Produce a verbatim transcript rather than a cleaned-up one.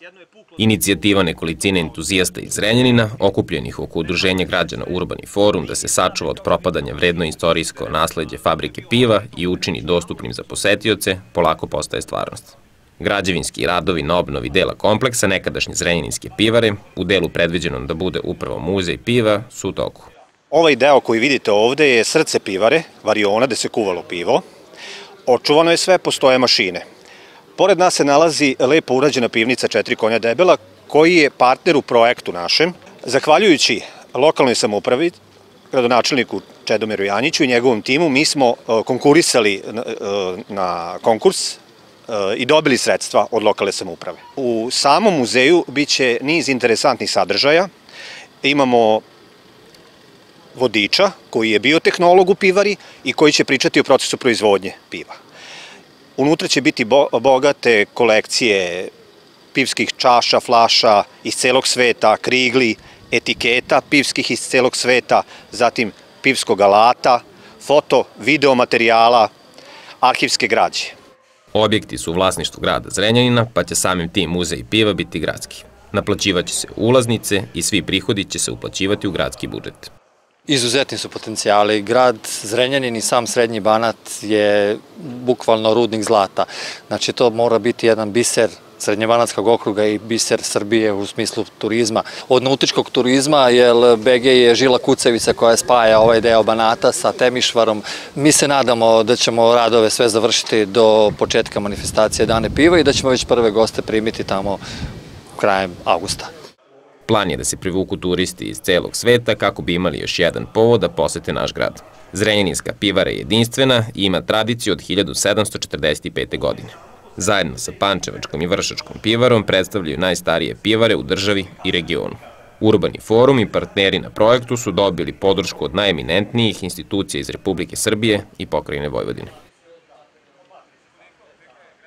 Inicijativa nekolicine entuzijasta iz Zrenjanina, okupljenih oko udruženja građana Urbani forum da se sačuva od propadanja vredno istorijsko nasleđe fabrike piva i učini dostupnim za posetioce, polako postaje stvarnost. Građevinski radovi na obnovi dela kompleksa nekadašnje Zrenjaninske pivare, u delu predviđenom da bude upravo muzej piva, su u toku. Ovaj deo koji vidite ovde je srce pivare, variona gde se kuvalo pivo. Očuvano je sve, postoje mašine. Pored nas se nalazi lepo urađena pivnica Četiri konja debela, koji je partner u projektu našem. Zahvaljujući lokalnoj samoupravi, gradonačelniku Čedomiru Janjiću i njegovom timu, mi smo konkurisali na konkurs i dobili sredstva od lokalne samouprave. U samom muzeju biće niz interesantnih sadržaja. Imamo vodiča koji je biotehnolog u pivari i koji će pričati o procesu proizvodnje piva. Unutra će biti bogate kolekcije pivskih čaša, flaša iz celog sveta, krigli, etiketa pivskih iz celog sveta, zatim pivskog alata, foto, video materijala, arhivske građe. Objekti su u vlasništvu grada Zrenjanina, pa će samim tim muzej piva biti gradski. Naplaćivaće se ulaznice i svi prihodi će se uplaćivati u gradski budžet. Izuzetni su potencijali. Grad Zrenjanin i sam Srednji Banat je bukvalno rudnik zlata. Znači to mora biti jedan biser Srednjebanatskog okruga i biser Srbije u smislu turizma. Od nautičkog turizma, jer B G je žila kucavica koja spaja ovaj deo Banata sa Temišvarom. Mi se nadamo da ćemo radove sve završiti do početka manifestacije Dane piva i da ćemo već prve goste primiti tamo krajem avgusta. Plan je da se privuku turisti iz celog sveta kako bi imali još jedan povod da posete naš grad. Zrenjaninska pivara je jedinstvena i ima tradiciju od hiljadu sedamsto četrdeset pete. godine. Zajedno sa Pančevačkom i Vršačkom pivarom predstavljaju najstarije pivare u državi i regionu. Urbani forum i partneri na projektu su dobili podršku od najeminentnijih institucija iz Republike Srbije i pokrajine Vojvodine.